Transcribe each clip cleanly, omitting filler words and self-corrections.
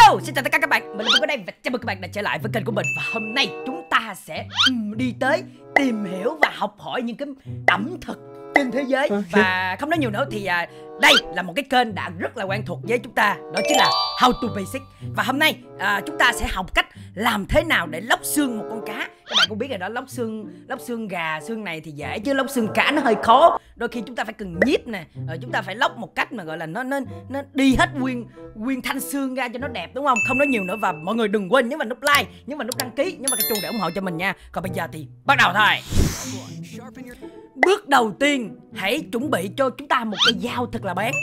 Hello, xin chào tất cả các bạn, mình là Phương ở đây và chào mừng các bạn đã trở lại với kênh của mình. Và hôm nay chúng ta sẽ đi tới tìm hiểu và học hỏi những cái ẩm thực trên thế giới. Và không nói nhiều nữa thì đây là một cái kênh đã rất là quen thuộc với chúng ta, đó chính là How to Basic. Và hôm nay chúng ta sẽ học cách làm thế nào để lóc xương một con cá. Các bạn cũng biết rồi đó, lóc xương gà, xương này thì dễ, chứ lóc xương cá nó hơi khó. Đôi khi chúng ta phải cần nhíp nè, rồi chúng ta phải lóc một cách mà gọi là nó đi hết nguyên thanh xương ra cho nó đẹp, đúng không? Không nói nhiều nữa, và mọi người đừng quên nhấn vào nút like, nhấn vào nút đăng ký, nhấn vào cái chuông để ủng hộ cho mình nha. Còn bây giờ thì bắt đầu thôi. Bước đầu tiên, hãy chuẩn bị cho chúng ta một cái dao thật là bén.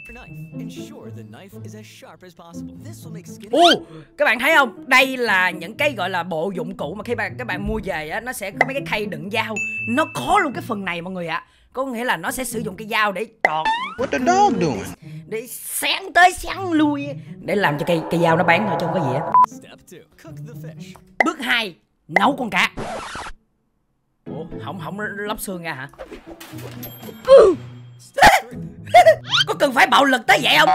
Các bạn thấy không? Đây là những cái gọi là bộ dụng cụ mà khi các bạn mua về á, nó sẽ có mấy cái khay đựng dao. Nó có luôn cái phần này mọi người ạ. Có nghĩa là nó sẽ sử dụng cái dao để chọt. What the dog doing? Để sáng tới sáng lui, để làm cho cây dao nó bén thôi chứ không có gì hết. Bước 2, nấu con cá. Ủa, không lóc xương ra hả? Có cần phải bạo lực tới vậy không?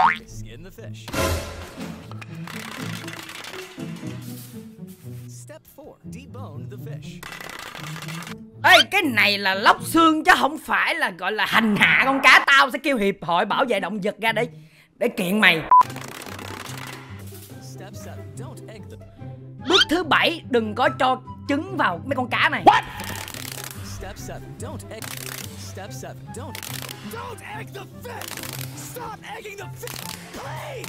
Ê, cái này là lóc xương chứ không phải là gọi là hành hạ con cá. Tao sẽ kêu hiệp hội bảo vệ động vật ra để kiện mày. Bước thứ 7, đừng có cho trứng vào mấy con cá này. Step 7, don't egg. Step 7, don't egg the fish. Stop egging the fish, please.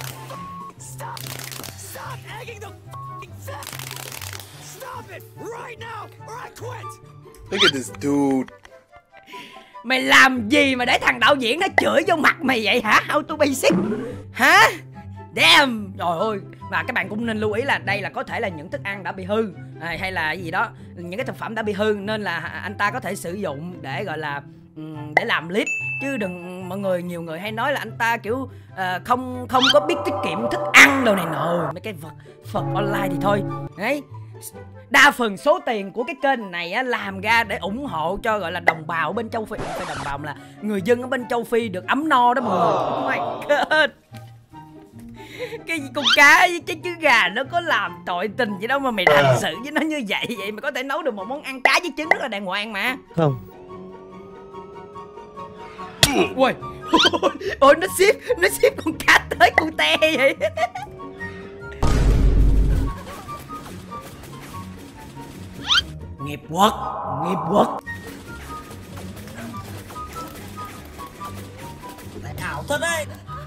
Stop egging the fish. Stop it right now, or I quit. Look at this dude. Mày làm gì mà để thằng đạo diễn nó chửi vô mặt mày vậy hả? How to Basic hả? Damn. Trời ơi. Và các bạn cũng nên lưu ý là đây là có thể là những thức ăn đã bị hư hay là gì đó, những cái thực phẩm đã bị hư, nên là anh ta có thể sử dụng để gọi là để làm clip, chứ đừng nhiều người hay nói là anh ta kiểu không có biết tiết kiệm thức ăn đồ này nọ, mấy cái Phật online thì thôi. Đấy, đa phần số tiền của cái kênh này á, làm ra để ủng hộ cho gọi là đồng bào ở bên châu Phi, không phải đồng bào mà là người dân ở bên châu Phi được ấm no đó mọi người. Oh my god. Cái con cá với cái trứng gà nó có làm tội tình gì đâu mà mày hành xử với nó như vậy. Vậy mà có thể nấu được một món ăn cá với trứng rất là đàng hoàng mà. Không. Ui. Ôi nó ship con cá tới con te vậy. Nghiệp quật. Lại ảo thật đấy.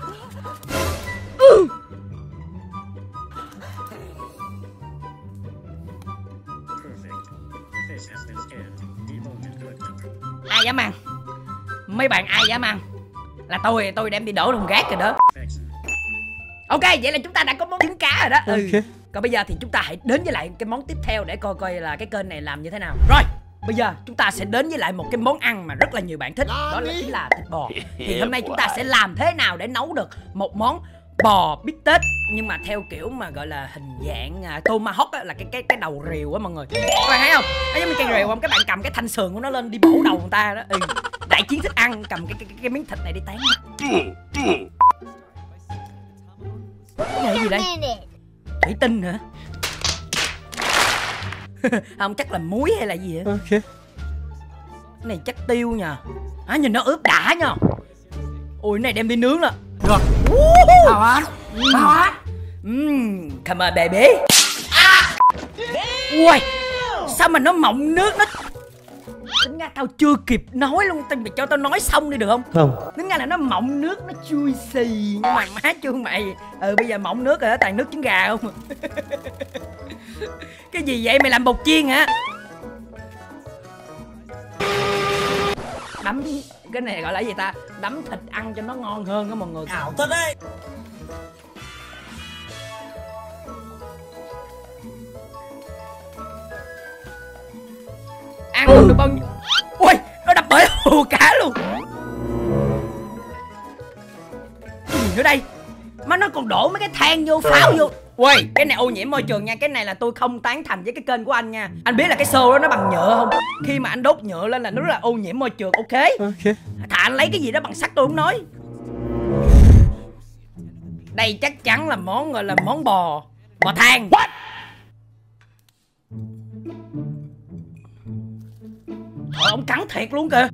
Ai dám ăn? Mấy bạn ai dám ăn? Là tôi đem đi đổ thùng rác rồi đó. Ok, vậy là chúng ta đã có món trứng cá rồi đó. Còn bây giờ thì chúng ta hãy đến với lại cái món tiếp theo để coi là cái kênh này làm như thế nào. Rồi, bây giờ chúng ta sẽ đến với lại một cái món ăn mà rất là nhiều bạn thích, đó là chính là thịt bò. Thì hôm nay chúng ta sẽ làm thế nào để nấu được một món bò bít tết, nhưng mà theo kiểu mà gọi là hình dạng tomahawk á, là cái đầu rìu á mọi người. Các bạn thấy không? Nó giống như cây rìu không? Các bạn cầm cái thanh sườn của nó lên đi bổ đầu người ta đó. Đại chiến thức ăn, cầm cái miếng thịt này đi tán. Cái này gì đây? Thủy tinh hả? Không, chắc là muối hay là gì hả? Cái này chắc tiêu nha. Nhìn nó ướp đã nha. Ôi, cái này đem đi nướng nè. Rồi. How hot? Come on baby. Ui, sao mà nó mọng nước nó. Tính ra tao chưa kịp nói luôn, mày cho tao nói xong đi được không? Không. Tính ra là nó mọng nước, nó chui xì. Nhưng mà má chưa mày. Bây giờ mọng nước rồi đó, toàn nước trứng gà không. Cái gì vậy, mày làm bột chiên hả? Đấm cái này gọi là gì ta? Đấm thịt ăn cho nó ngon hơn đó mọi người. Ảo thật đấy. Ăn được bao nhiêu? Ui, nó đập bể hồ cả luôn. Cái gì nữa đây? Má nó còn đổ mấy cái than vô, pháo vô. Ui, cái này ô nhiễm môi trường nha. Cái này là tôi không tán thành với cái kênh của anh nha. Anh biết là cái xô đó nó bằng nhựa không? Khi mà anh đốt nhựa lên là nó rất là ô nhiễm môi trường, ok? Thà anh lấy cái gì đó bằng sắt tôi không nói. Đây chắc chắn là món gọi là món bò thang. Thôi ông cắn thiệt luôn kìa.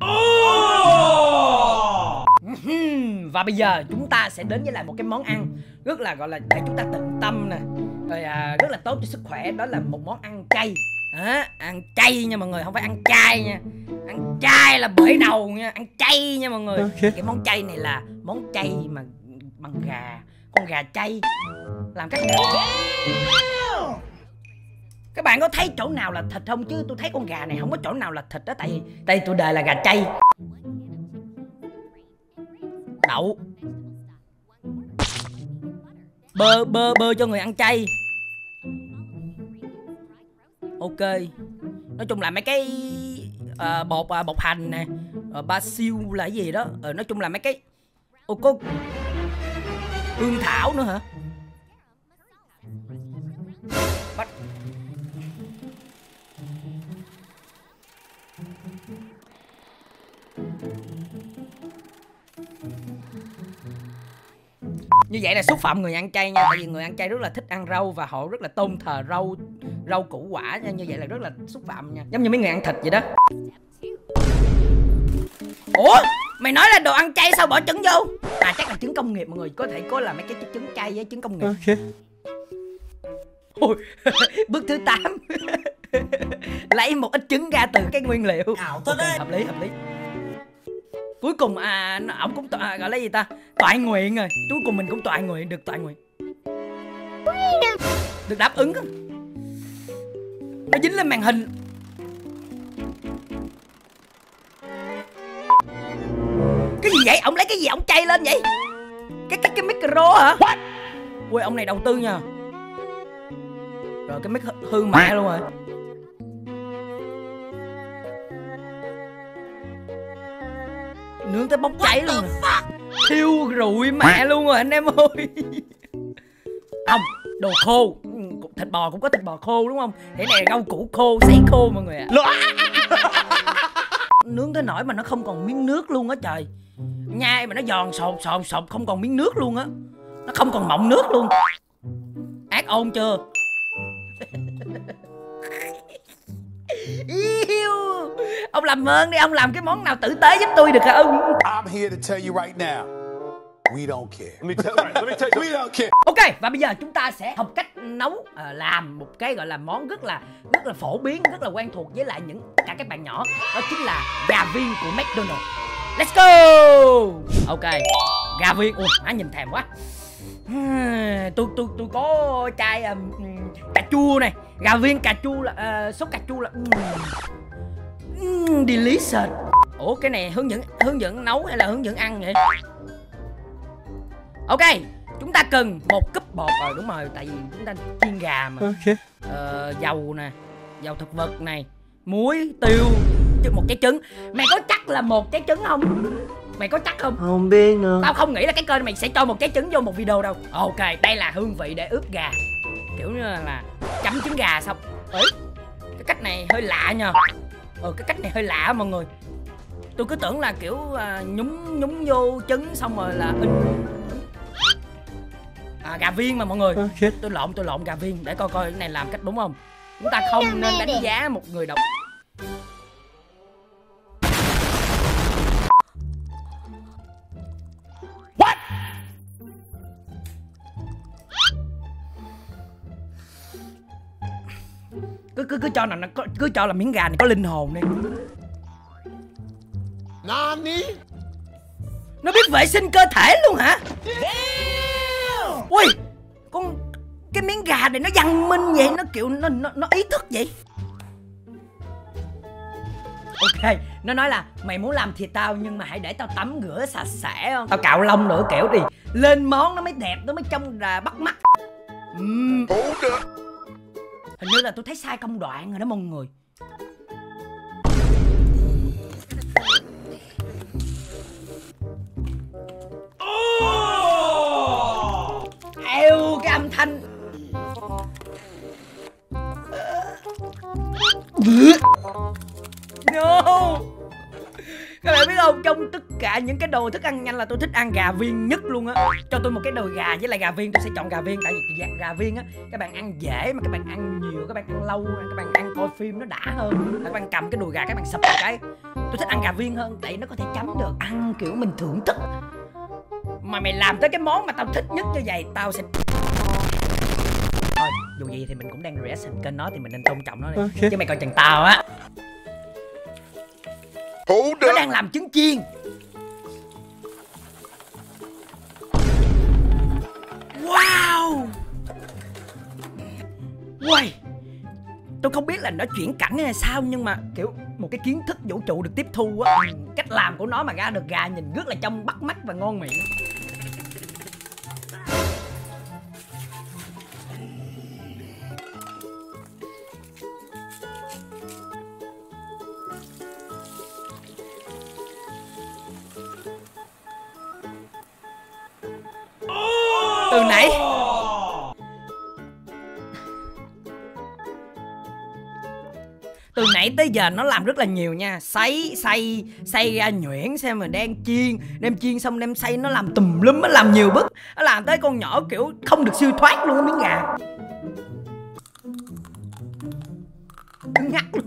Và bây giờ chúng ta sẽ đến với lại một cái món ăn rất là gọi là để chúng ta tịnh tâm nè, rồi rất là tốt cho sức khỏe. Đó là một món ăn chay. Ăn chay nha mọi người, không phải ăn chay nha. Ăn chay là bể đầu nha, ăn chay nha mọi người. Cái món chay này là món chay mà bằng gà, con gà chay. Làm cách nào? Các bạn có thấy chỗ nào là thịt không? Chứ tôi thấy con gà này không có chỗ nào là thịt đó. Tại vì tôi đời là gà chay. Đậu. Bơ cho người ăn chay. Ok. Nói chung là mấy cái bột hành nè, basil là cái gì đó. Nói chung là mấy cái có hương thảo nữa hả? Bắt. Như vậy là xúc phạm người ăn chay nha. Tại vì người ăn chay rất là thích ăn rau và họ rất là tôn thờ rau củ quả nha. Như vậy là rất là xúc phạm nha. Giống như mấy người ăn thịt vậy đó. Ủa? Mày nói là đồ ăn chay sao bỏ trứng vô? Chắc là trứng công nghiệp mọi người. Có thể có là mấy cái trứng chay với trứng công nghiệp. Ok. Ôi, bước thứ 8. Lấy một ít trứng ra từ cái nguyên liệu. Okay, hợp lý. Cuối cùng ổng cũng gọi là gì ta? Toại nguyện rồi. Cuối cùng mình cũng toại nguyện, được toại nguyện. Được đáp ứng. Nó dính lên màn hình. Cái gì vậy? Ông lấy cái gì ông chay lên vậy? Cái micro hả? Ui, ông này đầu tư nha. Rồi cái mic hư mẹ luôn rồi. Nướng tới bốc cháy luôn rồi. Thiêu rụi mẹ luôn rồi anh em ơi. Không, đồ khô. Thịt bò cũng có thịt bò khô đúng không? Thế này rau củ khô, sấy khô mọi người ạ. Nướng tới nỗi mà nó không còn miếng nước luôn á trời. Nhai mà nó giòn sột không còn miếng nước luôn á. Nó không còn mọng nước luôn. Ác ôn chưa? Ông làm ơn đi, ông làm cái món nào tử tế giúp tôi được không? I'm here to tell you right now, we don't care. Let me tell you, we don't care. Ok, và bây giờ chúng ta sẽ học cách nấu làm một cái gọi là món rất là phổ biến, rất là quen thuộc với lại cả các bạn nhỏ. Đó chính là gà viên của McDonald's. Let's go. Ok, gà viên. Ui, má nhìn thèm quá. Tôi có chai cà chua này, gà viên cà chua là sốt cà chua là delicious. Ủa cái này hướng dẫn nấu hay là hướng dẫn ăn vậy? Ok, chúng ta cần một cúp bột rồi, đúng rồi, tại vì chúng ta chiên gà mà. Ok. Dầu nè, dầu thực vật này, muối, tiêu, một trái trứng. Mày có chắc là một trái trứng không? Mày có chắc không? Không biết nữa. Tao không nghĩ là cái kênh mày sẽ cho một trái trứng vô một video đâu. Ok, đây là hương vị để ướp gà. Kiểu như là chấm trứng gà xong. Ê, cái cách này hơi lạ nha. Cái cách này hơi lạ mọi người. Tôi cứ tưởng là kiểu nhúng vô trứng xong rồi là gà viên mà mọi người. Tôi lộn gà viên để coi cái này làm cách đúng không. Chúng ta không nên đánh giá một người độc. What? Cứ cho là miếng gà này có linh hồn đi. Nani? Nó biết vệ sinh cơ thể luôn hả? Ui, cái miếng gà này nó văn minh vậy, nó kiểu nó ý thức vậy. Ok, nó nói là mày muốn làm thì tao, nhưng mà hãy để tao tắm rửa sạch sẽ không? Tao cạo lông nữa kiểu đi. Lên món nó mới đẹp, nó mới trông là bắt mắt. Hình như là tôi thấy sai công đoạn rồi đó mọi người. Eo, cái âm thanh. No. Các bạn biết không, trong tất cả những cái đồ thức ăn nhanh là tôi thích ăn gà viên nhất luôn á. Cho tôi một cái đồi gà với lại gà viên, tôi sẽ chọn gà viên. Tại vì gà viên á, các bạn ăn dễ mà các bạn ăn nhiều, các bạn ăn lâu, các bạn ăn coi phim nó đã hơn. Các bạn cầm cái đùi gà các bạn sập một cái. Tôi thích ăn gà viên hơn, tại nó có thể chấm được, ăn kiểu mình thưởng thức. Mà mày làm tới cái món mà tao thích nhất như vậy, tao sẽ... Thôi, dù gì thì mình cũng đang reaction kênh nó thì mình nên tôn trọng nó đi. Okay. Chứ mày coi chừng tao á, nó đang làm trứng chiên. Wow. Wow. Tôi không biết là nó chuyển cảnh hay sao, nhưng mà kiểu một cái kiến thức vũ trụ được tiếp thu á. Cách làm của nó mà ra được gà nhìn rất là trông bắt mắt và ngon miệng. Từ nãy tới giờ nó làm rất là nhiều nha. Xay ra nhuyễn xem mà đem chiên xong đem xay, nó làm tùm lum, nó làm nhiều bước. Nó làm tới con nhỏ kiểu không được siêu thoát luôn á miếng gà. Ngắt luôn.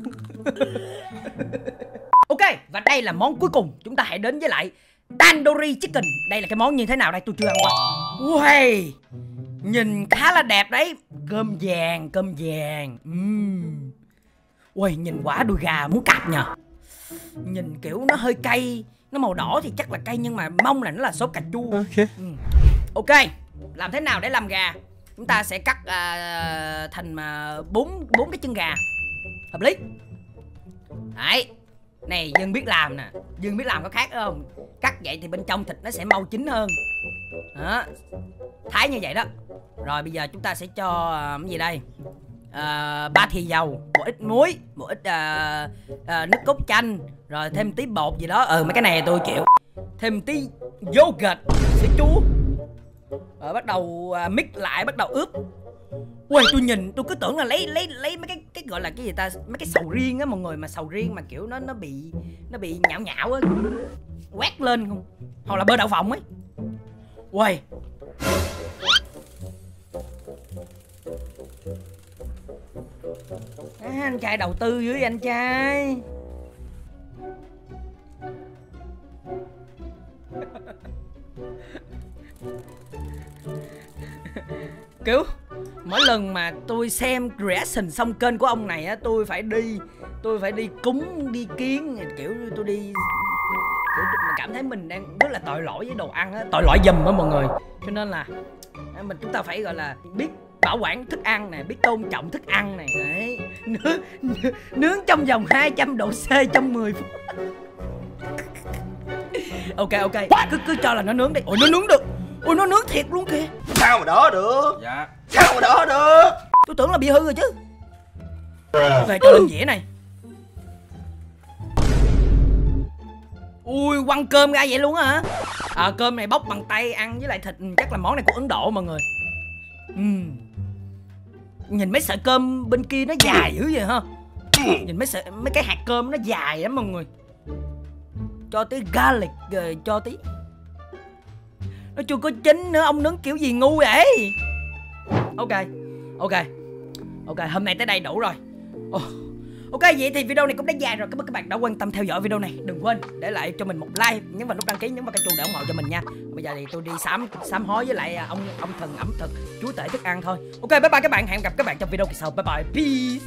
Ok, và đây là món cuối cùng. Chúng ta hãy đến với lại Tandoori Chicken. Đây là cái món như thế nào đây, tôi chưa ăn qua. Wow, nhìn khá là đẹp đấy. Cơm vàng. Ui, nhìn quả đùi gà muốn cạp nhờ. Nhìn kiểu nó hơi cay. Nó màu đỏ thì chắc là cay, nhưng mà mong là nó là sốt cà chua. Ok, làm thế nào để làm gà? Chúng ta sẽ cắt thành 4 cái chân gà. Hợp lý. Đấy. Này, Dân biết làm nè. Dân biết làm có khác không? Cắt vậy thì bên trong thịt nó sẽ mau chín hơn. Đó. Thái như vậy đó. Rồi bây giờ chúng ta sẽ cho cái gì đây? 3 thìa dầu, một ít muối, một ít nước cốt chanh, rồi thêm tí bột gì đó. Mấy cái này tôi chịu. Thêm tí yogurt, sữa chua. Rồi bắt đầu mix lại, bắt đầu ướp. Ui, tôi nhìn tôi cứ tưởng là lấy mấy cái gọi là cái gì ta, mấy cái sầu riêng á mọi người, mà sầu riêng mà kiểu nó bị nhão á, quét lên không, hoặc là bơ đậu phộng ấy. Ui, anh trai đầu tư dưới anh trai. Kiểu mỗi lần mà tôi xem reaction xong kênh của ông này á, tôi phải đi cúng, đi kiến, kiểu tôi đi kiểu mà cảm thấy mình đang rất là tội lỗi với đồ ăn á, tội lỗi giùm á mọi người. Cho nên là chúng ta phải gọi là biết bảo quản thức ăn này, biết tôn trọng thức ăn này. Đấy. Nướng trong vòng 200 độ C trong 10 phút. Ok, cứ cho là nó nướng đi. Ôi nó nướng được. Ôi nó nướng thiệt luôn kìa. Sao mà đỡ được? Dạ. Sao mà đỡ được? Tôi tưởng là bị hư rồi chứ. Về cho lên dĩa này. Ui, quăng cơm ra vậy luôn á hả? Cơm này bóc bằng tay ăn với lại thịt. Chắc là món này của Ấn Độ mọi người. Nhìn mấy sợi cơm bên kia nó dài dữ vậy ha. Nhìn mấy cái hạt cơm nó dài lắm mọi người. Cho tí garlic rồi cho tí. Nó chưa có chín nữa, ông nướng kiểu gì ngu vậy? Ok, hôm nay tới đây đủ rồi. Ok, vậy thì video này cũng đã dài rồi. Cảm ơn các bạn đã quan tâm theo dõi video này. Đừng quên để lại cho mình một like, nhấn vào nút đăng ký, nhấn vào cái chuông để ủng hộ cho mình nha. Bây giờ thì tôi đi sám hối với lại ông thần ẩm thực, chúa tể thức ăn thôi. Ok, bye bye các bạn, hẹn gặp các bạn trong video kỳ sau. Bye bye, peace.